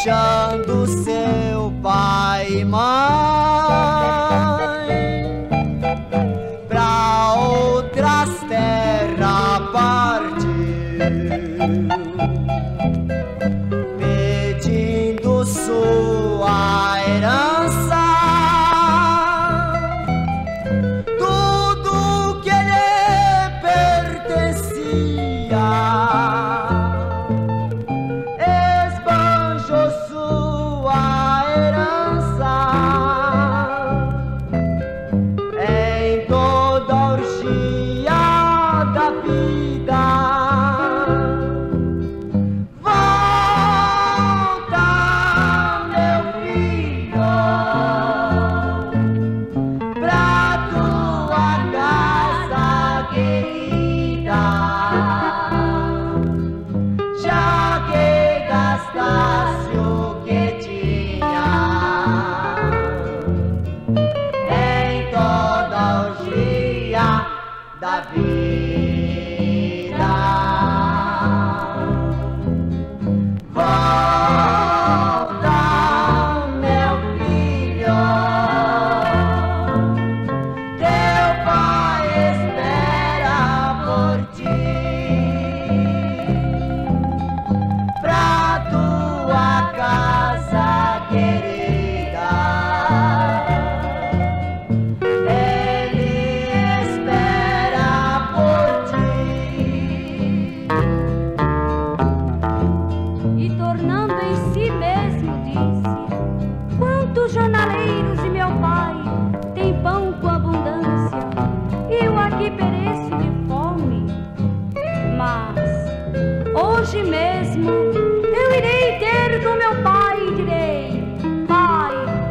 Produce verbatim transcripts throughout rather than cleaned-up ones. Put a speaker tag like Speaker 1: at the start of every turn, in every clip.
Speaker 1: deixando seu pai e mãe pra outras terras partiu, pedindo sua herança, tudo que lhe pertencia. Esbanjou sua herança em toda a orgia da vida. Volta, meu filho, pra tua casa querida, já que gastaste o que tinha em toda a orgia da vida. Volta, meu filho, teu pai espera por ti, pra tua casa querida. Ele espera por ti.
Speaker 2: E tornando em si mesmo disse: quantos jornaleiros de meu pai têm pão com abundância, e eu aqui pereço de fome. Mas hoje mesmo eu irei ter com meu pai e direi: Pai,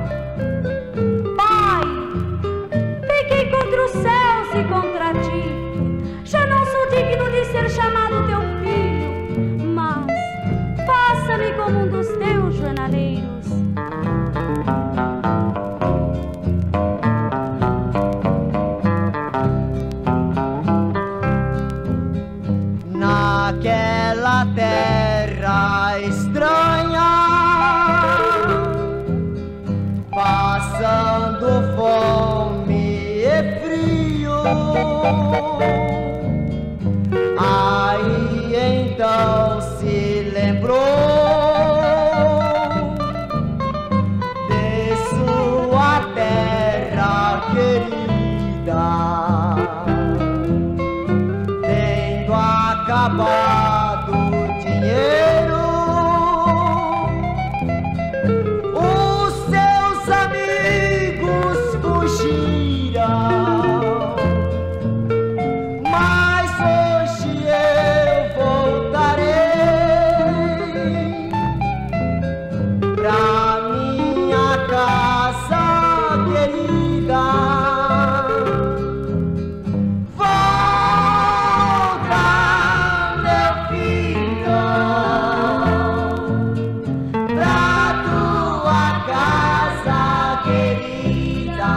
Speaker 2: Pai, pequei contra os céus e contra ti, já não sou digno de ser chamado teu filho, mas faça-me como um dos teus jornaleiros.
Speaker 1: Naquela terra estranha, passando fome e frio, aí então se lembrou de sua terra querida, tendo acabado o dinheiro, os seus amigos fugiram. Mas hoje eu voltarei pra minha casa querida. Volta, meu filho, pra tua casa querida,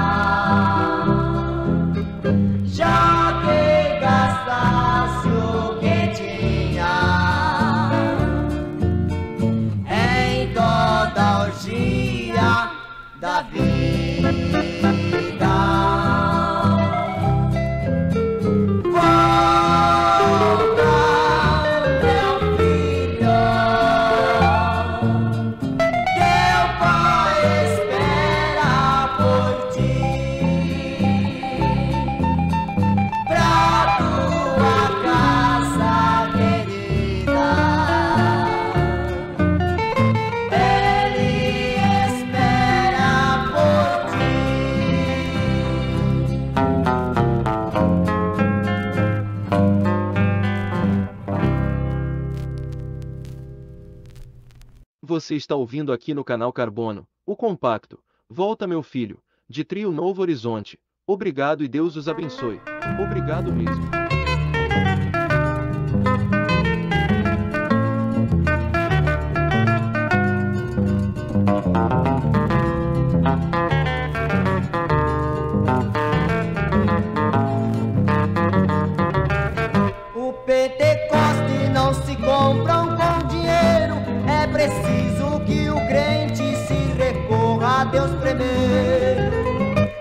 Speaker 1: já que gastaste o que tinha em toda a orgia da vida. Volta, meu filho, teu pai espera por ti, pra tua casa querida. Ele espera por ti.
Speaker 3: Você está ouvindo aqui no canal Carbono, o compacto Volta Meu Filho, de Trio Novo Horizonte. Obrigado e Deus os abençoe. Obrigado mesmo.
Speaker 1: O Pentecoste não se compram com dinheiro, é preciso que o crente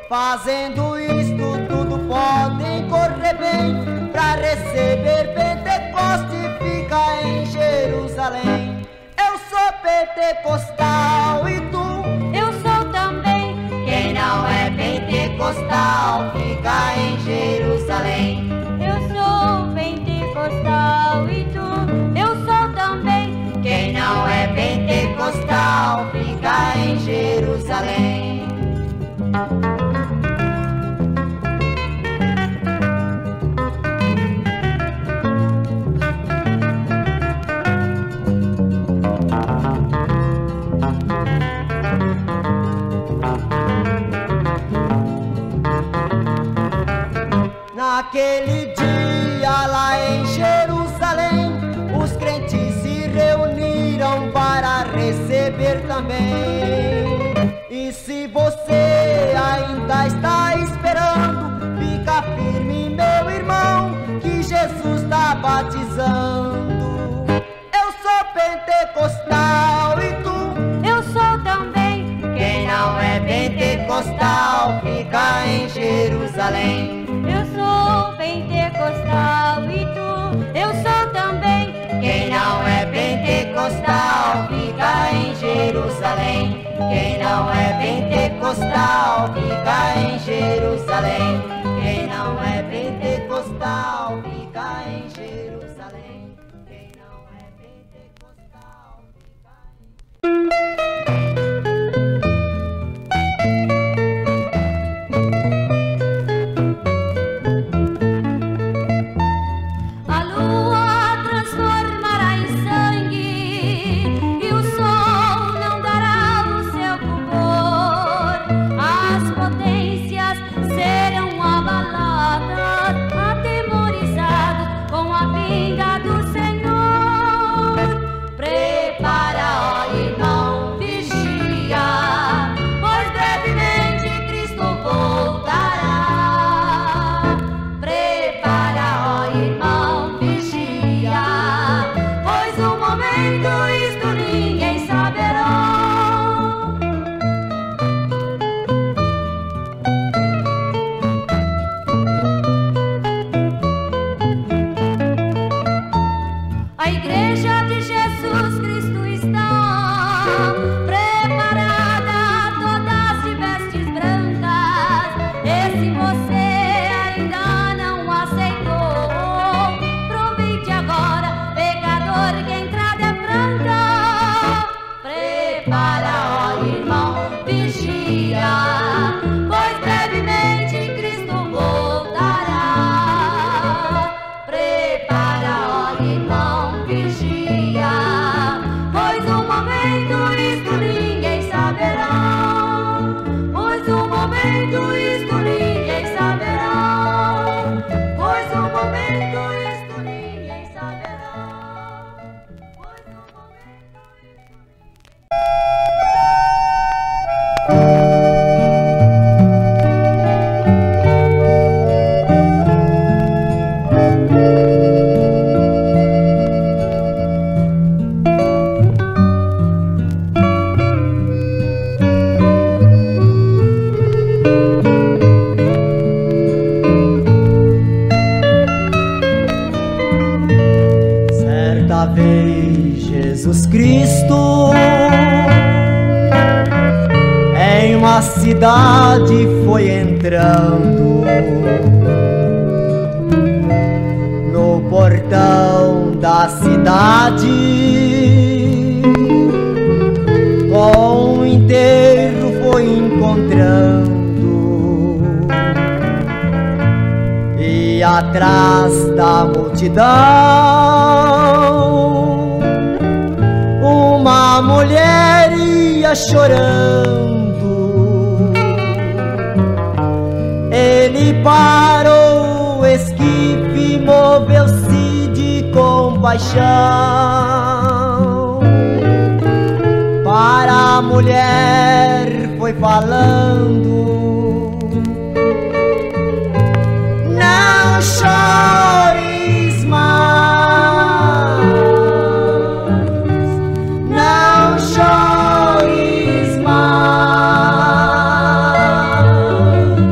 Speaker 1: Fazendo isto tudo podem correr bem, pra receber Pentecoste fica em Jerusalém. Eu sou pentecostal e tu?
Speaker 2: Eu sou também.
Speaker 1: Quem não é pentecostal fica em Jerusalém.
Speaker 2: Eu sou pentecostal e tu? Eu sou também.
Speaker 1: Quem não é pentecostal fica em Jerusalém. Naquele dia lá em Jerusalém, os crentes se reuniram para receber também. E se você ainda está esperando, fica firme, meu irmão, que Jesus está batizando. Eu sou pentecostal e tu?
Speaker 2: Eu sou também.
Speaker 1: Quem não é pentecostal fica em Jerusalém.
Speaker 2: Eu sou pentecostal e tu? Eu sou também.
Speaker 1: Quem não é pentecostal fica em Jerusalém. Quem não é pentecostal fica em Jerusalém. Quem não é pentecostal fica em Jerusalém. Quem não é pentecostal fica em
Speaker 2: A lua transformará em sangue e o sol não dará o seu fulgor. As potências serão abaladas, atemorizadas com a vinda do Senhor. Prepara, ó irmão, vigia, pois brevemente Cristo voltará. Prepara, ó irmão, vigia, pois no momento isto ninguém saberá. A igreja de Jesus Cristo está preparada, todas de vestes brancas. E se você ainda não aceitou, aproveite agora, pecador, que a entrada é franca. Prepara, ó irmão, vigia, pois brevemente Cristo voltará. Prepara, ó irmão, vigia, pois no momento isto ninguém saberá. Pois no momento isto ninguém saberá. Pois no momento isto ninguém saberá. Pois no momento
Speaker 1: Certa vez Jesus Cristo em uma cidade foi entrando. No portão da cidade com o enterro foi encontrando. E atrás da multidão uma mulher ia chorando. Ele parou o esquife, moveu-se de compaixão. Para a mulher foi falando: não chores mais, não chores mais.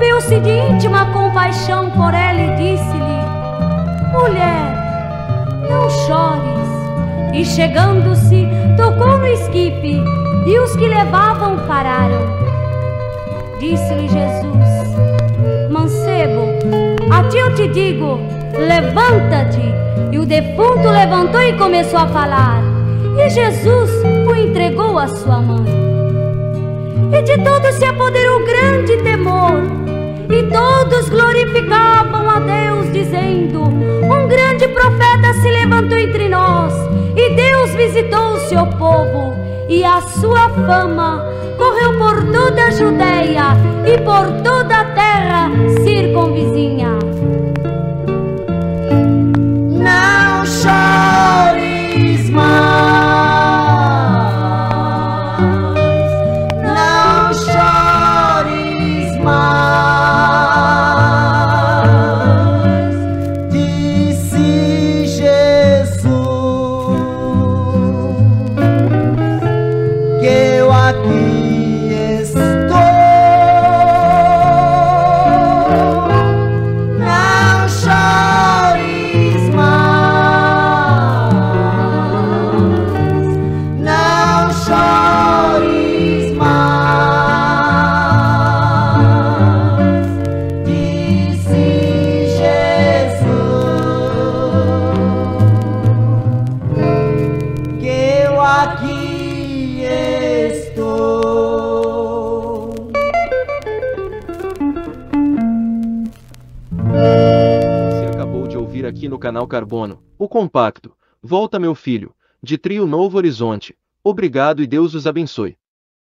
Speaker 2: envolveu-se de íntima compaixão por ela e disse-lhe: mulher, não chores. E chegando-se, tocou no esquife, e os que levavam pararam. Disse-lhe Jesus: mancebo, a ti eu te digo, levanta-te. E o defunto levantou e começou a falar. E Jesus o entregou à sua mãe. E de todos se apoderou grande temor, e todos glorificavam a Deus, dizendo: um grande profeta se levantou entre nós, e Deus visitou o seu povo. E a sua fama correu por toda a Judeia e por toda a terra circunvizinha.
Speaker 1: Não chores mais, não chores mais, disse Jesus, que eu aqui estou. Não chores mais, não chores mais, disse Jesus, que eu aqui estou.
Speaker 3: Você acabou de ouvir aqui no canal Carbono, o compacto Volta Meu Filho, de Trio Novo Horizonte. Obrigado e Deus os abençoe.